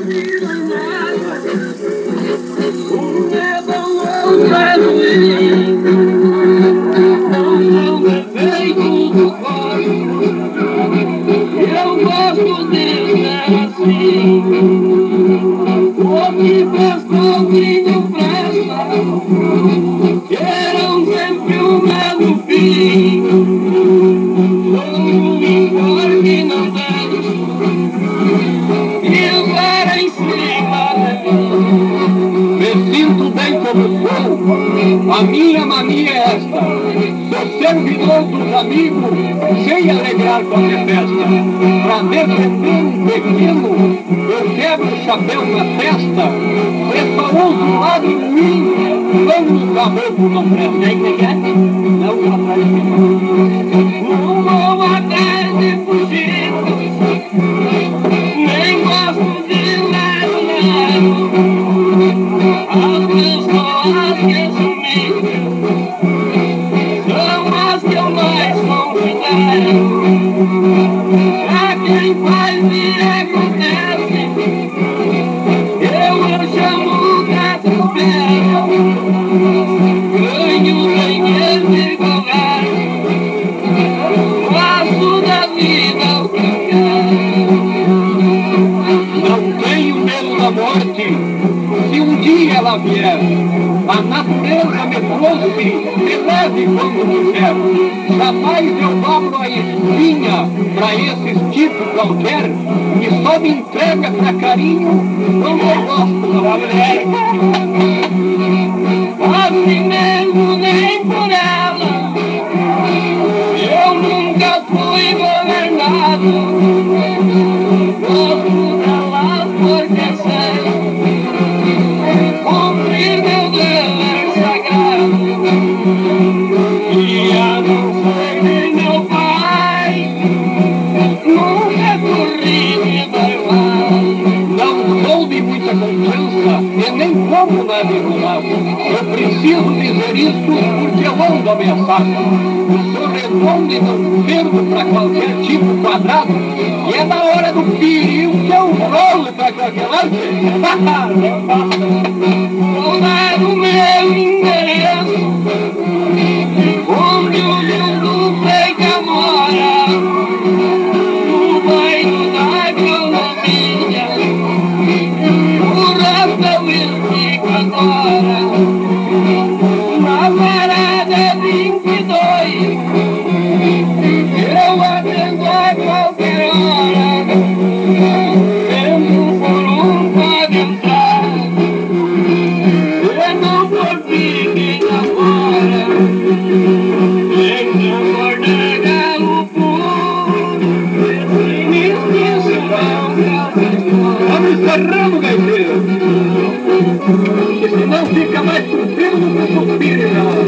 Eu gosto de ser assim. O que presta, o que não presta, queiram sempre o mesmo fim. Como melhor que não tem, e agora em cima de mim. Me sinto bem como sou, a minha mania é esta. Sou servidor dos amigos, sem alegrar qualquer festa. Pra defender um pequeno, eu quebro o chapéu na testa. Preparou do lado ruim, quando o caboclo não presta. Aí que é? Não, atrás de mim. Vou atrás de fugido, nem gosto de lado. As pessoas que sumiram são as que eu mais considero. Pra quem faz e acontece, eu chamo gato velho. Ganho dinheiro de governo, faço da vida o que eu quero. Não tenho medo da morte, se um dia ela vier. A natureza me trouxe, me leve quando quiser. Jamais eu dobro a espinha pra esses tipos qualquer, e só me entrega pra carinho quando eu gosto da mulher. Assim mesmo nem por ela eu nunca fui governado. Gosto delas porque sei cumprir meu dever sagrado. E a não ser de meu pai, nunca corri de bairro. Não sou de muita confiança e nem como leve rolado. Eu preciso dizer isso porque eu ando ameaçado. Sou redondo e não perdo pra qualquer tipo quadrado. E é na hora do perigo que eu rolo pra qualquer lado. Vou dar o meu endereço, onde o mundo pega mora, no bairro da economia. O Rafael fica agora na parada 22. Eu atendo a qualquer hora, tempo por um pode entrar. Eu não vou ficar agora, nem na borda o puro. Me esqueço não. Vamos encerrando, gaiteiro, que senão fica mais sofrido do que suspiro.